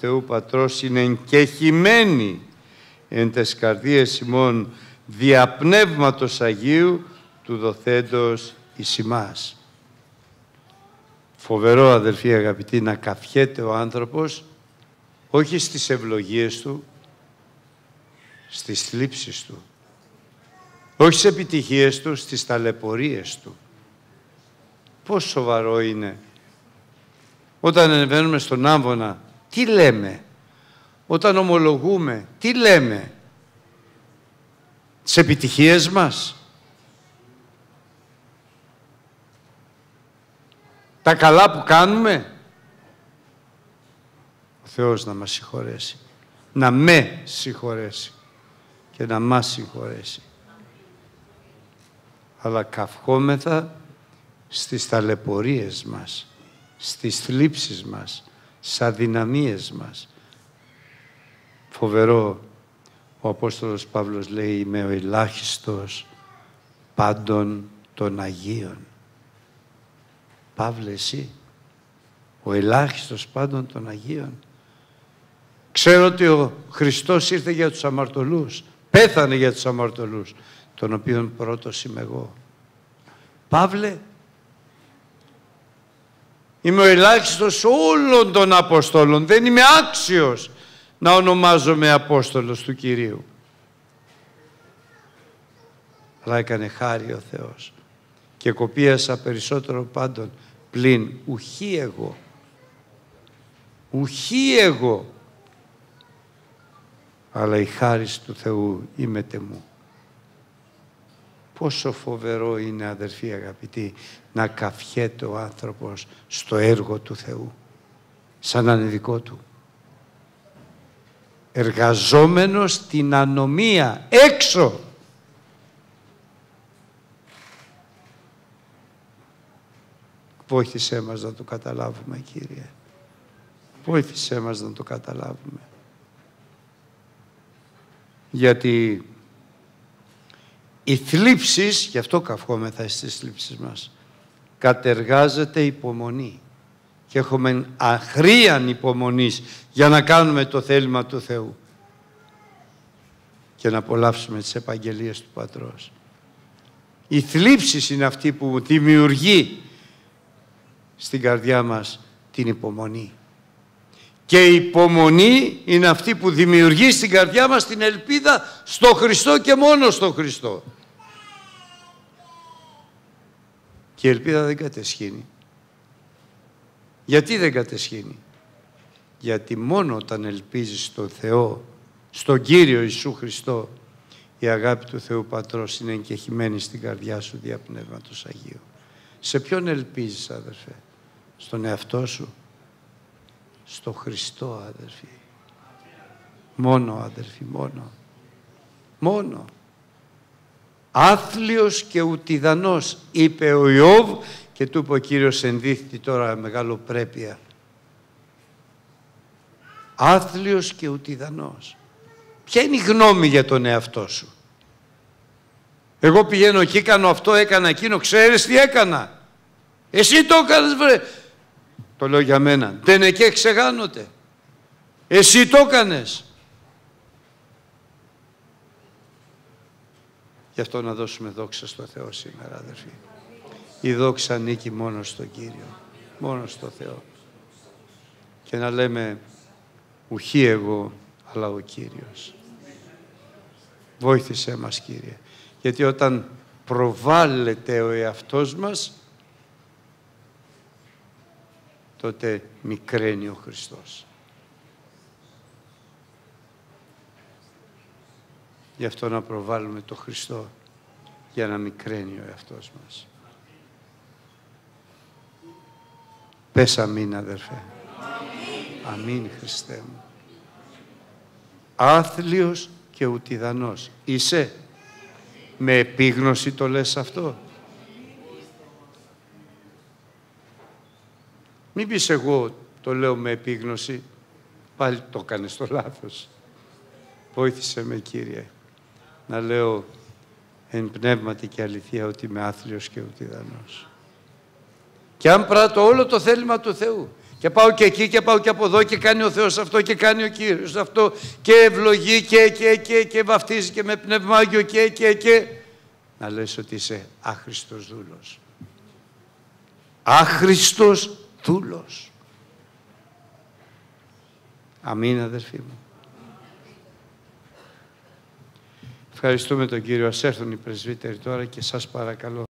Θεού Πατρός είναι εγκεχημένη εν τες καρδίες ημών δια Πνεύματος Αγίου του δοθέντος εις ημάς. Φοβερό, αδελφοί αγαπητοί, να καυχέται ο άνθρωπος όχι στις ευλογίες του, στις θλίψεις του. Όχι στις επιτυχίες του, στις ταλαιπωρίες του. Πόσο σοβαρό είναι. Όταν ανεβαίνουμε στον άμβονα, τι λέμε? Όταν ομολογούμε, τι λέμε? Τις επιτυχίες μας? Τα καλά που κάνουμε? Ο Θεός να μας συγχωρέσει. Να με συγχωρέσει και να μας συγχωρέσει. Αλλά καυχόμεθα στις ταλαιπωρίες μας, στις θλίψεις μας, στις αδυναμίες μας. Φοβερό, ο Απόστολος Παύλος λέει, είμαι ο ελάχιστος πάντων των Αγίων. Παύλε, εσύ, ο ελάχιστος πάντων των Αγίων. Ξέρω ότι ο Χριστός ήρθε για τους αμαρτωλούς, πέθανε για τους αμαρτωλούς, των οποίων πρώτος είμαι εγώ. Παύλε, είμαι ο ελάχιστος όλων των Αποστόλων, δεν είμαι άξιος να ονομάζομαι Απόστολος του Κυρίου. Αλλά έκανε χάρη ο Θεός και κοπίασα περισσότερο πάντων, πλην ουχή εγώ. Ουχή εγώ. Αλλά η χάρις του Θεούήμετε μου. Πόσο φοβερό είναι, αδερφοί αγαπητοί, να καυχέται ο άνθρωπος στο έργο του Θεού, σαν να είναι δικό του. Εργαζόμενος στην ανομία, έξω. Βοήθησέ μας να το καταλάβουμε, Κύριε. Βοήθησέ μας να το καταλάβουμε. Γιατί οι θλίψεις, γι' αυτό καυχόμεθα στις θλίψεις μας, κατεργάζεται υπομονή. Και έχουμε αχρήαν υπομονής για να κάνουμε το θέλημα του Θεού και να απολαύσουμε τις επαγγελίες του Πατρός. Η θλίψη είναι αυτή που δημιουργεί στην καρδιά μας την υπομονή. Και η υπομονή είναι αυτή που δημιουργεί στην καρδιά μας την ελπίδα στο Χριστό και μόνο στο Χριστό. Και η ελπίδα δεν κατεσχύνει. Γιατί δεν κατεσχύνει? Γιατί μόνο όταν ελπίζεις στον Θεό, στον Κύριο Ιησού Χριστό, η αγάπη του Θεού Πατρός είναι εγκεχημένη στην καρδιά σου δια Πνεύματος Αγίου. Σε ποιον ελπίζεις, αδερφέ? Στον εαυτό σου? Στο Χριστό, αδερφοί. Μόνο, αδερφοί, μόνο. Μόνο. Άθλιος και ουτιδανός, είπε ο Ιώβ, και του είπε ο Κύριος, ενδείχθη τώρα μεγαλοπρέπεια. Άθλιος και ουτιδανός. Ποια είναι η γνώμη για τον εαυτό σου? Εγώ πηγαίνω εκεί, κάνω αυτό, έκανα εκείνο, ξέρεις τι έκανα? Εσύ το έκανες, βρε. Το λέω για μένα. Δεν εκεί ξεγάνονται. Εσύ το έκανες. Γι' αυτό να δώσουμε δόξα στο Θεό σήμερα, αδερφοί. Η δόξα ανήκει μόνο στον Κύριο. Μόνο στο Θεό. Και να λέμε, ουχή εγώ, αλλά ο Κύριος. Βόηθησέ μας, Κύριε. Γιατί όταν προβάλλεται ο εαυτός μας, τότε μικραίνει ο Χριστός. Γι' αυτό να προβάλλουμε το Χριστό, για να μικραίνει ο εαυτός μας. Πες αμήν, αδερφέ. Αμήν, Χριστέ μου. Άθλιος και ουτιδανός. Είσαι? Με επίγνωση το λες αυτό? Μην πεις εγώ το λέω με επίγνωση, πάλι το κάνεις το λάθος. Βόηθησε με, Κύριε, να λέω εν πνεύματι και αληθεία ότι είμαι άθλιος και ουτιδανός. Και αν πράττω όλο το θέλημα του Θεού Και πάω και εκεί και πάω και από εδώ και κάνει ο Θεός αυτό και κάνει ο Κύριος αυτό και ευλογεί και βαφτίζει και με Πνεύμα Άγιο και. Να λες ότι είσαι άχρηστος δούλος. Άχρηστος δούλος. Αμήν, αδερφοί μου. Ευχαριστούμε τον Κύριο. Ας έρθουν οι πρεσβύτεροι τώρα και σας παρακαλώ.